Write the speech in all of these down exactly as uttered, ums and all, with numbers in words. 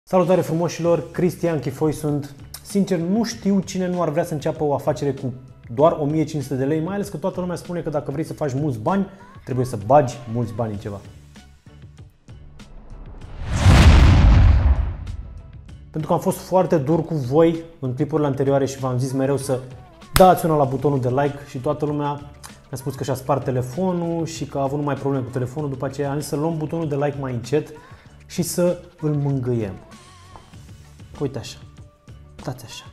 Salutare frumoșilor, Cristian Chifoi sunt. Sincer, nu știu cine nu ar vrea să înceapă o afacere cu doar o mie cinci sute de lei, mai ales că toată lumea spune că dacă vrei să faci mulți bani, trebuie să bagi mulți bani în ceva. Pentru că am fost foarte dur cu voi în clipurile anterioare și v-am zis mereu să dați una la butonul de like și toată lumea mi-a spus că și-a spart telefonul și că a avut numai probleme cu telefonul, după aceea am zis să luăm butonul de like mai încet și să îl mângâiem. Uite așa, uitați așa.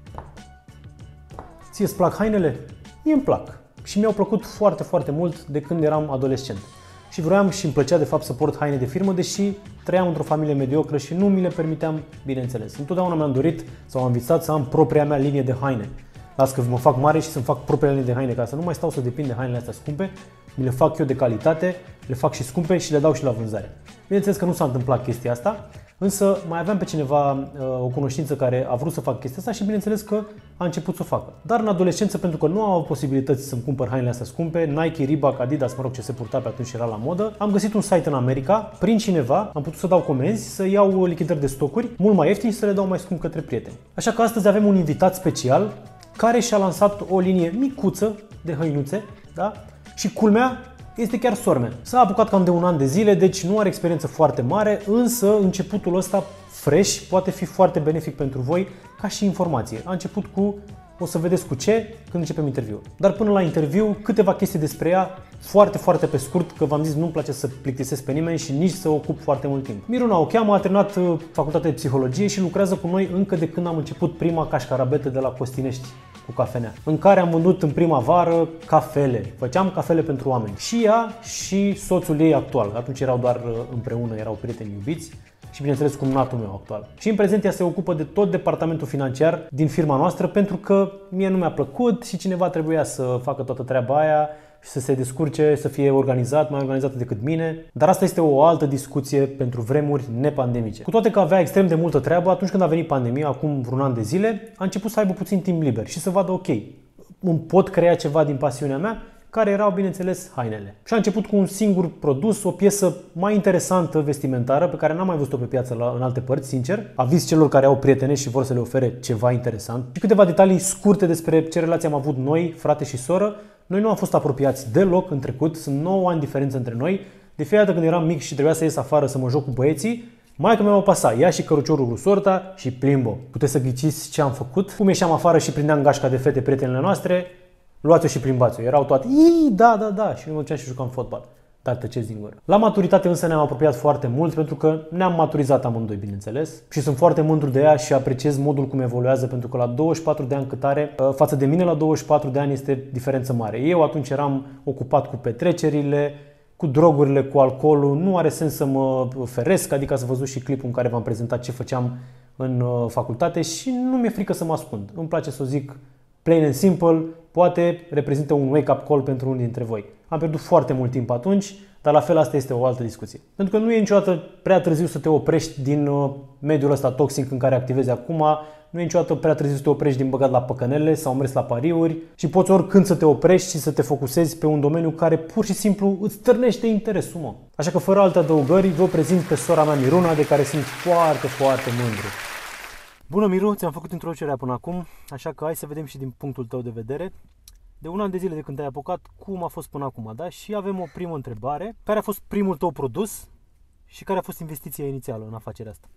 Ție îți plac hainele? Mie îmi plac și mi-au plăcut foarte, foarte mult de când eram adolescent. Și vroiam și îmi plăcea de fapt să port haine de firmă, deși trăiam într-o familie mediocră și nu mi le permiteam, bineînțeles. Întotdeauna mi-am dorit sau am visat să am propria mea linie de haine. Las că mă fac mare și să-mi fac propria linie de haine, ca să nu mai stau să depind de hainele astea scumpe, mi le fac eu de calitate, le fac și scumpe și le dau și la vânzare. Bineînțeles că nu s-a întâmplat chestia asta, însă mai aveam pe cineva, o cunoștință care a vrut să facă chestia asta și bineînțeles că a început să o facă. Dar în adolescență, pentru că nu am avut posibilități să-mi cumpăr hainele astea scumpe, Nike, Reebok, Adidas, mă rog, ce se purta pe atunci era la modă, am găsit un site în America, prin cineva, am putut să dau comenzi, să iau lichidări de stocuri, mult mai ieftini și să le dau mai scump către prieteni. Așa că astăzi avem un invitat special care și-a lansat o linie micuță de hăinuțe, da? Și culmea, este chiar sormen. S-a apucat cam de un an de zile, deci nu are experiență foarte mare, însă începutul ăsta fresh poate fi foarte benefic pentru voi ca și informație. A început cu, o să vedeți cu ce, când începem interviul. Dar până la interviu, câteva chestii despre ea, foarte, foarte pe scurt, că v-am zis nu-mi place să plictisesc pe nimeni și nici să ocup foarte mult timp. Miruna o cheamă, a terminat facultatea de psihologie și lucrează cu noi încă de când am început prima cașcarabetă de la Costinești cu cafenea, în care am vândut în primăvară cafele. Făceam cafele pentru oameni. Și ea și soțul ei actual. Atunci erau doar împreună, erau prieteni iubiți. Și bineînțeles cumnatul meu actual. Și în prezent ea se ocupă de tot departamentul financiar din firma noastră pentru că mie nu mi-a plăcut și cineva trebuia să facă toată treaba aia și să se descurce, să fie organizat, mai organizat decât mine. Dar asta este o altă discuție pentru vremuri nepandemice. Cu toate că avea extrem de multă treabă, atunci când a venit pandemia, acum vreun an de zile, a început să aibă puțin timp liber și să vadă, ok, îmi pot crea ceva din pasiunea mea, care erau, bineînțeles, hainele. Și a început cu un singur produs, o piesă mai interesantă vestimentară, pe care n-am mai văzut-o pe piață la, în alte părți, sincer. Aviz celor care au prietene și vor să le ofere ceva interesant. Și câteva detalii scurte despre ce relație am avut noi, frate și soră. Noi nu am fost apropiați deloc în trecut, sunt nouă ani diferență între noi. De fiecare dată când eram mic și trebuia să ies afară să mă joc cu băieții, maică mea mă pasa, ia și căruciorul cu sorta și plimbo. Puteți să ghiciți ce am făcut? Cum ieșeam afară și prindeam gașca de fete prietenele noastre, luați-o și plimbați-o. Erau toate, ii, da, da, da, și eu mă duceam și jucam fotbal. Dar tăceți din gură. La maturitate însă ne-am apropiat foarte mult pentru că ne-am maturizat amândoi, bineînțeles. Și sunt foarte mândru de ea și apreciez modul cum evoluează, pentru că la douăzeci și patru de ani cât are, față de mine la douăzeci și patru de ani este diferență mare. Eu atunci eram ocupat cu petrecerile, cu drogurile, cu alcoolul, nu are sens să mă feresc, adică ați văzut și clipul în care v-am prezentat ce făceam în facultate și nu mi-e frică să mă ascund. Îmi place să o zic plain and simple, poate reprezintă un wake-up call pentru unii dintre voi. Am pierdut foarte mult timp atunci, dar la fel asta este o altă discuție. Pentru că nu e niciodată prea târziu să te oprești din mediul ăsta toxic în care activezi acum, nu e niciodată prea târziu să te oprești din băgat la păcănele sau mers la pariuri și poți oricând să te oprești și să te focusezi pe un domeniu care pur și simplu îți stârnește interesul, mă. Așa că fără alte adăugări, vă prezint pe sora mea Miruna, de care sunt foarte, foarte mândru. Bună, Miru, ți-am făcut introducerea până acum, așa că hai să vedem și din punctul tău de vedere. De un an de zile de când te-ai apucat, cum a fost până acum, da? Și avem o primă întrebare. Care a fost primul tău produs și care a fost investiția inițială în afacerea asta?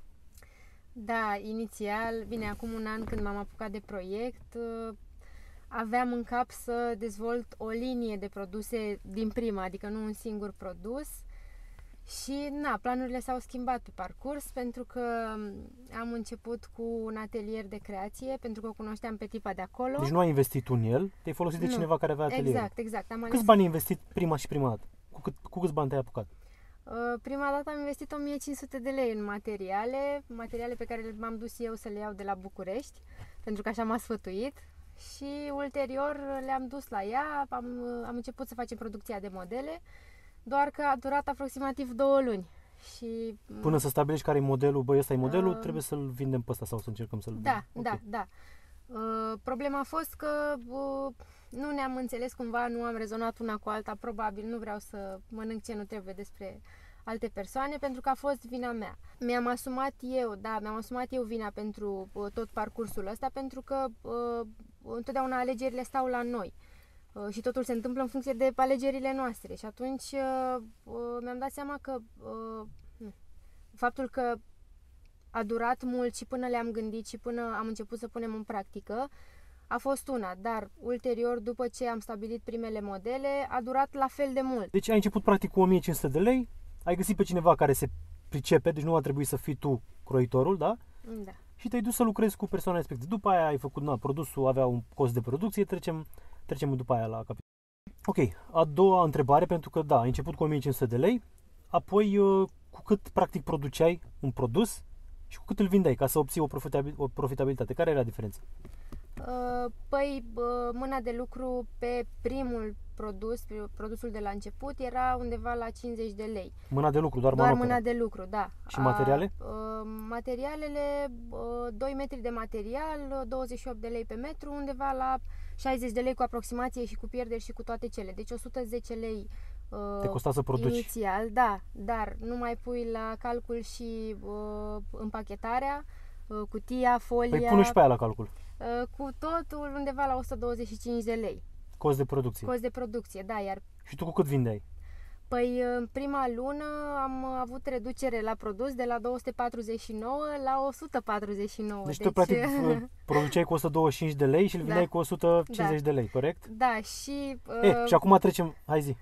Da, inițial, bine, acum un an când m-am apucat de proiect, aveam în cap să dezvolt o linie de produse din prima, adică nu un singur produs. Și, na, planurile s-au schimbat pe parcurs pentru că am început cu un atelier de creație, pentru că o cunoșteam pe tipa de acolo. Deci nu ai investit un el, te-ai folosit de nu. cineva care avea atelier. Exact, exact. Am ales... Câți bani ai investit prima și prima dată? Cu, cât, cu câți bani te-ai apucat? Uh, prima dată am investit o mie cinci sute de lei în materiale, materiale pe care m-am dus eu să le iau de la București, pentru că așa m-a sfătuit. Și ulterior le-am dus la ea, am, am început să facem producția de modele. Doar că a durat aproximativ două luni. Și până să stabilești care e modelul, băi, ăsta e modelul, uh, trebuie să-l vindem pe ăsta sau să încercăm să-l Da, vindem. da, da. Uh, problema a fost că uh, nu ne-am înțeles cumva, nu am rezonat una cu alta, probabil, nu vreau să mănânc ce nu trebuie despre alte persoane, pentru că a fost vina mea. Mi-am asumat eu, da, mi-am asumat eu vina pentru uh, tot parcursul ăsta, pentru că uh, întotdeauna alegerile stau la noi. Uh, și totul se întâmplă în funcție de alegerile noastre. Și atunci uh, uh, mi-am dat seama că uh, faptul că a durat mult și până le-am gândit și până am început să punem în practică a fost una, dar ulterior, după ce am stabilit primele modele, a durat la fel de mult. Deci ai început practic cu o mie cinci sute de lei, ai găsit pe cineva care se pricepe, deci nu a trebuit să fii tu croitorul, da? Da. Și te-ai dus să lucrezi cu persoana respectivă. După aia ai făcut, na, produsul avea un cost de producție, trecem, trecem după aia la capitol. Ok, a doua întrebare, pentru că da, ai început cu o mie cinci sute de lei, apoi cu cât practic produceai un produs și cu cât îl vindeai ca să obții o, profitabil, o profitabilitate. Care era diferența? Păi, mâna de lucru pe primul produs, produsul de la început, era undeva la cincizeci de lei. Mâna de lucru, doar, doar manopera. mâna de lucru, da. Și materiale? A, materialele, doi metri de material, douăzeci și opt de lei pe metru, undeva la șaizeci de lei cu aproximație și cu pierderi și cu toate cele. Deci o sută zece lei te costa să produci. Inițial, da, dar nu mai pui la calcul și uh, împachetarea, uh, cutia, folia. Păi pune și pe aia la calcul. Uh, cu totul undeva la o sută douăzeci și cinci de lei. Cost de producție. Cost de producție, da, iar... Și tu cu cât vindeai? Păi în prima lună am avut reducere la produs de la două sute patruzeci și nouă la o sută patruzeci și nouă. Deci, deci... tu practic produceai cu o sută douăzeci și cinci de lei și îl vindeai da. cu o sută cincizeci da. de lei, corect? Da, și... Uh, e, și acum trecem, hai zi.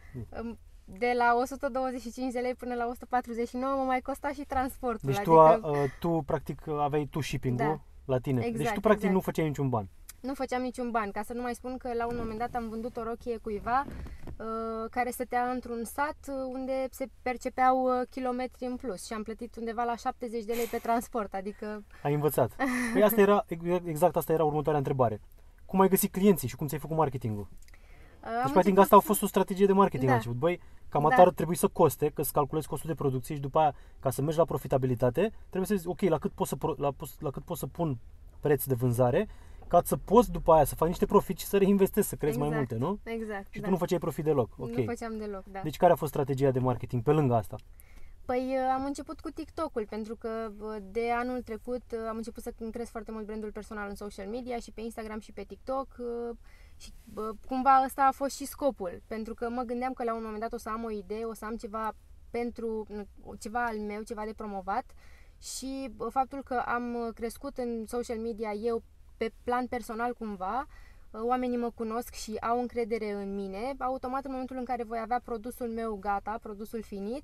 De la o sută douăzeci și cinci de lei până la o sută patruzeci și nouă mă mai costa și transportul. Deci adică... tu, a, tu practic aveai tu shipping-ul da. la tine. Exact, deci tu practic exact. nu făceai niciun ban. Nu făceam niciun ban, ca să nu mai spun că la un moment dat am vândut o rochie cuiva uh, care stătea într-un sat unde se percepeau uh, kilometri în plus și am plătit undeva la șaptezeci de lei pe transport, adică... Ai învățat. Păi asta era, exact asta era următoarea întrebare. Cum ai găsit clienții și cum ți-ai făcut marketingul? Deci, practic, început... asta a fost o strategie de marketing da. la început. Băi, cam atare da. trebuie să coste, că să calculezi costul de producție și după aia, ca să mergi la profitabilitate, trebuie să zici, ok, la cât pot să, la, la cât pot să pun preț de vânzare, ca să poți după aia să faci niște profit și să reinvestezi, să crezi exact. mai multe, nu? Exact, Și da. tu nu făceai profit deloc. Okay. Nu făceam deloc, da. Deci care a fost strategia de marketing pe lângă asta? Păi am început cu TikTok-ul, pentru că de anul trecut am început să cresc foarte mult brandul personal în social media și pe Instagram și pe TikTok și cumva ăsta a fost și scopul, pentru că mă gândeam că la un moment dat o să am o idee, o să am ceva pentru, ceva al meu, ceva de promovat și faptul că am crescut în social media eu pe plan personal cumva, oamenii mă cunosc și au încredere în mine, automat în momentul în care voi avea produsul meu gata, produsul finit,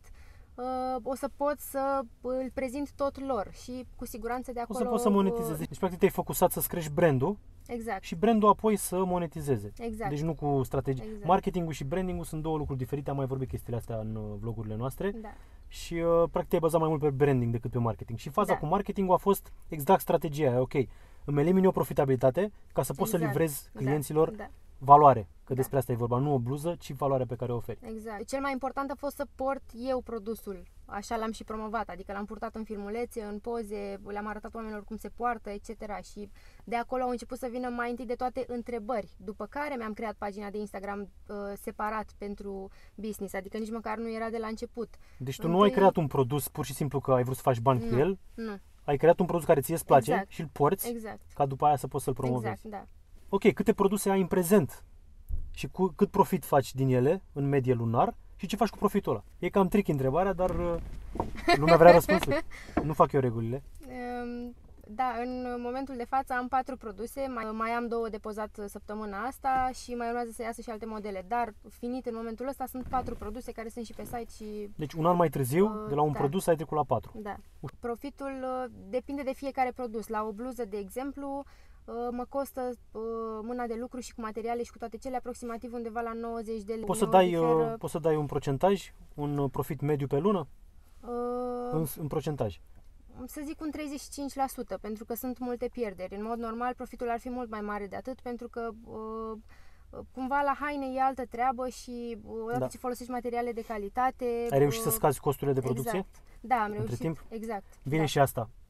o să pot să îl prezint tot lor și cu siguranță de acolo... O să poți să monetizezi. Deci practic te-ai focusat să-ți crești brandul exact. și brandul apoi să monetizeze. Exact. Deci nu cu strategie. Exact. Marketingul și brandingul sunt două lucruri diferite, am mai vorbit chestiile astea în vlogurile noastre. Da. Și uh, practic ai bazat mai mult pe branding decât pe marketing. Și faza da. cu marketingul a fost exact strategia aia, ok, îmi elimini o profitabilitate ca să poți exact. să livrezi clienților da. Da. valoare. Că da. despre asta e vorba, nu o bluză, ci valoarea pe care o oferi. Exact. Cel mai important a fost să port eu produsul. Așa l-am și promovat, adică l-am purtat în filmulețe, în poze, le-am arătat oamenilor cum se poartă, et cetera. Și de acolo au început să vină mai întâi de toate întrebări. După care mi-am creat pagina de Instagram uh, separat pentru business, adică nici măcar nu era de la început. Deci tu întâi... nu ai creat un produs pur și simplu că ai vrut să faci bani nu, cu el? Nu. Ai creat un produs care ție îți place exact. și îl porți exact. ca după aia să poți să-l promovezi. Exact, da. Ok, câte produse ai în prezent? Și cu cât profit faci din ele în medie lunar și ce faci cu profitul ăla? E cam tricky întrebarea, dar lumea vrea răspunsul. Nu fac eu regulile. Um, da, în momentul de față am patru produse, mai, mai am două de pozat săptămâna asta și mai urmează să iasă și alte modele, dar finit în momentul ăsta sunt patru produse care sunt și pe site și... Deci un an mai târziu, uh, de la un da. produs ai trecut la patru. Da. Profitul uh, depinde de fiecare produs. La o bluză, de exemplu, mă costă uh, mâna de lucru și cu materiale și cu toate cele aproximativ undeva la nouăzeci de lei. Poți să dai, diferă... poți să dai un procentaj, un profit mediu pe lună? Uh, în, în procentaj? Să zic un treizeci și cinci la sută, pentru că sunt multe pierderi. În mod normal, profitul ar fi mult mai mare de atât, pentru că uh, cumva la haine e altă treabă și odată da. ce folosești materiale de calitate... Ai reușit uh, să scazi costurile de producție? Exact. Da, am reușit. Timp? Exact. Vine da. și asta.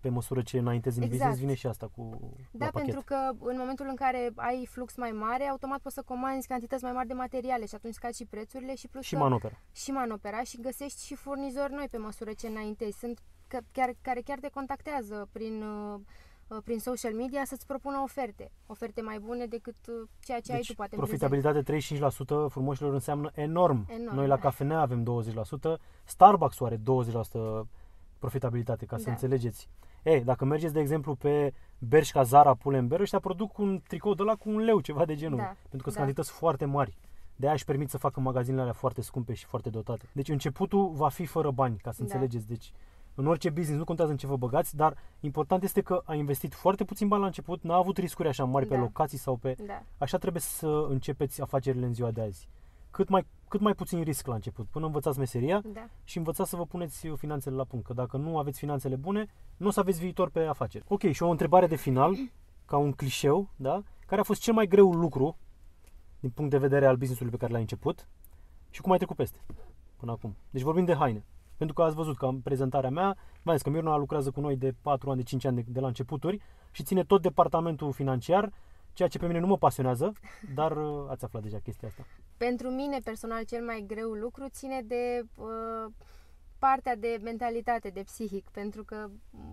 pe măsură ce înaintezi în Exact. business, vine și asta cu Da, la pachet. pentru că în momentul în care ai flux mai mare, automat poți să comanzi cantități mai mari de materiale și atunci scazi și prețurile și plus Și că, manopera. și manopera și găsești și furnizori noi pe măsură ce înaintezi. Sunt că, chiar, care chiar te contactează prin, uh, prin social media să-ți propună oferte. Oferte mai bune decât uh, ceea ce Deci, ai tu poate în profitabilitate treizeci și cinci la sută frumoșilor înseamnă enorm. Enorm, Noi la da. cafenea avem douăzeci la sută, Starbucks-ul are douăzeci la sută profitabilitate, ca să Da. înțelegeți. Ei, dacă mergeți, de exemplu, pe Bershka, Zara, Pull&Bear, ăștia produc un tricou de ăla cu un leu, ceva de genul. Da, Pentru că sunt da. cantități foarte mari. De aia își permit să facă magazinele alea foarte scumpe și foarte dotate. Deci începutul va fi fără bani, ca să Da. înțelegeți. Deci în orice business, nu contează în ce vă băgați, dar important este că a investit foarte puțin bani la început, n-a avut riscuri așa mari pe Da. locații sau pe... Da. Așa trebuie să începeți afacerile în ziua de azi. Cât mai, cât mai puțin risc la început, până învățați meseria Da. și învățați să vă puneți finanțele la punct. Că dacă nu aveți finanțele bune, nu o să aveți viitor pe afaceri. Ok, și o întrebare de final, ca un clișeu, da? Care a fost cel mai greu lucru din punct de vedere al business-ului pe care l-ai început și cum ai trecut peste până acum. Deci vorbim de haine. Pentru că ați văzut că în prezentarea mea, v-am zis că Miruna lucrează cu noi de patru ani, de cinci ani de, de la începuturi și ține tot departamentul financiar, ceea ce pe mine nu mă pasionează, dar uh, ați aflat deja chestia asta. Pentru mine, personal, cel mai greu lucru ține de uh, partea de mentalitate, de psihic, pentru că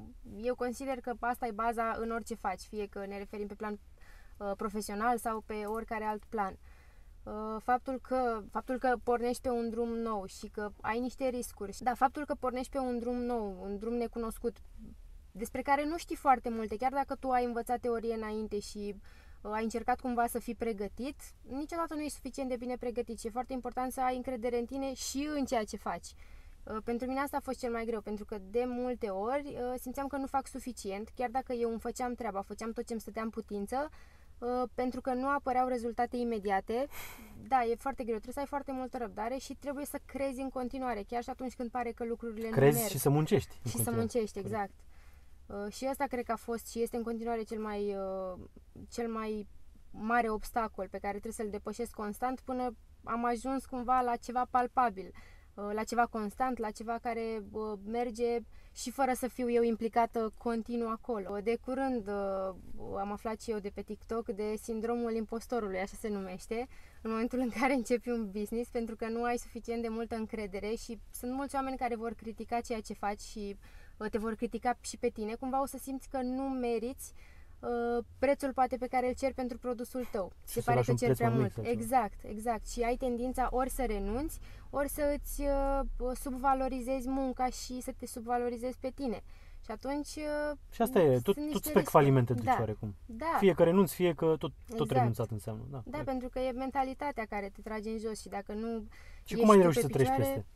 eu consider că asta e baza în orice faci, fie că ne referim pe plan uh, profesional sau pe oricare alt plan. Uh, faptul că, faptul că pornești pe un drum nou și că ai niște riscuri, da, faptul că pornești pe un drum nou, un drum necunoscut, despre care nu știi foarte multe, chiar dacă tu ai învățat teorie înainte și uh, ai încercat cumva să fii pregătit, niciodată nu ești suficient de bine pregătit și e foarte important să ai încredere în tine și în ceea ce faci. Uh, pentru mine asta a fost cel mai greu, pentru că de multe ori uh, simțeam că nu fac suficient, chiar dacă eu îmi făceam treaba, făceam tot ce îmi stătea în putință, uh, pentru că nu apăreau rezultate imediate. Da, e foarte greu, trebuie să ai foarte multă răbdare și trebuie să crezi în continuare, chiar și atunci când pare că lucrurile Crezi nu merg. și să muncești. în Și să continuare. muncești, exact. Uh, și asta cred că a fost și este în continuare cel mai, uh, cel mai mare obstacol pe care trebuie să-l depășesc constant până am ajuns cumva la ceva palpabil, uh, la ceva constant, la ceva care uh, merge și fără să fiu eu implicată continuu acolo. De curând uh, am aflat și eu de pe TikTok de sindromul impostorului, așa se numește, în momentul în care începi un business, pentru că nu ai suficient de multă încredere și sunt mulți oameni care vor critica ceea ce faci și te vor critica și pe tine, cumva o să simți că nu meriți uh, prețul poate pe care îl ceri pentru produsul tău. Și Se să pare lași că un ceri preț prea mai mult. mic, deci. Exact, exact. Și ai tendința ori să renunți, ori să îți uh, subvalorizezi munca și să te subvalorizezi pe tine. Și atunci uh, Și asta e, tot, sunt niște tot spre riscuri. falimente duci Da. oarecum. Da. Fie că renunți, fie că tot, tot Exact. renunțat înseamnă. Da, Da, corect. pentru că e mentalitatea care te trage în jos și dacă nu Și ești cum ai tu reușit pe să treci picioare, peste?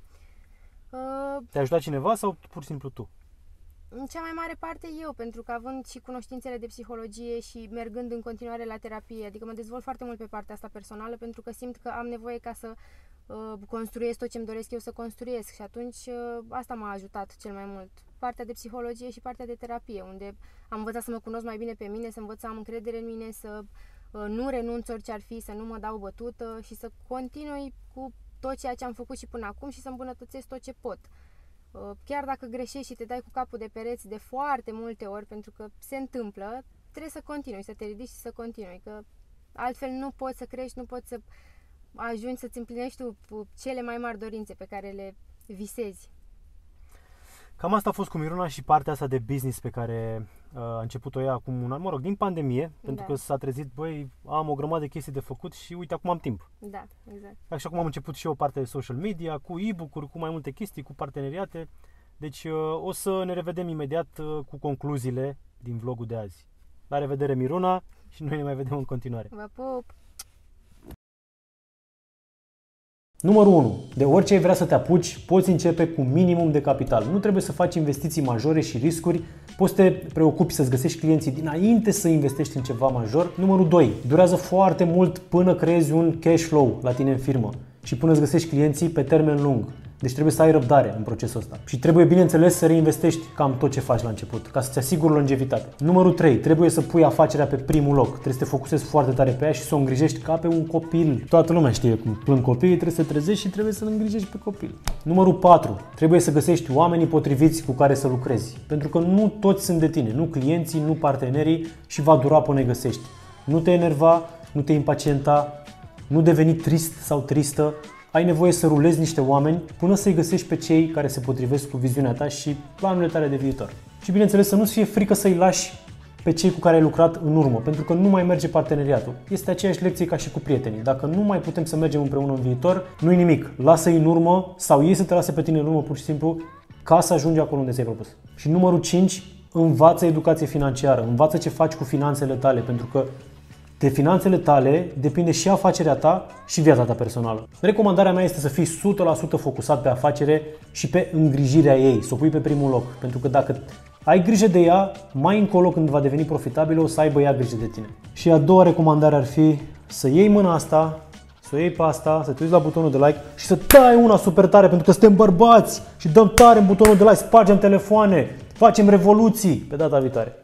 Uh, Te-a ajutat cineva sau pur și simplu tu? În cea mai mare parte eu, pentru că având și cunoștințele de psihologie și mergând în continuare la terapie, adică mă dezvolt foarte mult pe partea asta personală pentru că simt că am nevoie ca să uh, construiesc tot ce îmi doresc eu să construiesc și atunci uh, asta m-a ajutat cel mai mult. Partea de psihologie și partea de terapie, unde am învățat să mă cunosc mai bine pe mine, să învăț să am încredere în mine, să uh, nu renunț orice ar fi, să nu mă dau bătută și să continui cu tot ceea ce am făcut și până acum și să îmbunătățesc tot ce pot. Chiar dacă greșești și te dai cu capul de pereți de foarte multe ori, pentru că se întâmplă, trebuie să continui, să te ridici și să continui, că altfel nu poți să crești, nu poți să ajungi să-ți împlinești tu cele mai mari dorințe pe care le visezi. Cam asta a fost cu Miruna și partea asta de business pe care uh, a început-o ea acum un an, mă rog, din pandemie, pentru Da. că s-a trezit, băi, am o grămadă de chestii de făcut și uite, acum am timp. Da, exact. Așa cum am început și eu partea de social media, cu e-book-uri, cu mai multe chestii, cu parteneriate. Deci uh, o să ne revedem imediat uh, cu concluziile din vlogul de azi. La revedere, Miruna, și noi ne mai vedem în continuare. Vă pup! Numărul unu. De orice ai vrea să te apuci, poți începe cu minimum de capital. Nu trebuie să faci investiții majore și riscuri. Poți să te preocupi să-ți găsești clienții dinainte să investești în ceva major. Numărul doi. Durează foarte mult până creezi un cash flow la tine în firmă și până îți găsești clienții pe termen lung. Deci trebuie să ai răbdare în procesul ăsta. Și trebuie, bineînțeles, să reinvestești cam tot ce faci la început, ca să-ți asiguri longevitate. Numărul trei. Trebuie să pui afacerea pe primul loc. Trebuie să te focusezi foarte tare pe ea și să o îngrijești ca pe un copil. Toată lumea știe cum plâng copiii, trebuie să te trezești și trebuie să-l îngrijești pe copil. Numărul patru. Trebuie să găsești oamenii potriviți cu care să lucrezi. Pentru că nu toți sunt de tine, nu clienții, nu partenerii și va dura până îi găsești. Nu te enerva, nu te impacienta, nu deveni trist sau tristă. Ai nevoie să rulezi niște oameni până să-i găsești pe cei care se potrivesc cu viziunea ta și planurile tale de viitor. Și bineînțeles să nu-ți fie frică să-i lași pe cei cu care ai lucrat în urmă, pentru că nu mai merge parteneriatul. Este aceeași lecție ca și cu prietenii. Dacă nu mai putem să mergem împreună în viitor, nu-i nimic. Lasă-i în urmă sau ei să te lase pe tine în urmă pur și simplu ca să ajungi acolo unde ți-ai propus. Și numărul cinci, învață educație financiară, învață ce faci cu finanțele tale, pentru că de finanțele tale depinde și afacerea ta și viața ta personală. Recomandarea mea este să fii o sută la sută focusat pe afacere și pe îngrijirea ei, să o pui pe primul loc. Pentru că dacă ai grijă de ea, mai încolo când va deveni profitabilă, o să aibă ea grijă de tine. Și a doua recomandare ar fi să iei mâna asta, să o iei pe asta, să te uiți la butonul de like și să dai una super tare, pentru că suntem bărbați și dăm tare în butonul de like, spargem telefoane, facem revoluții pe data viitoare.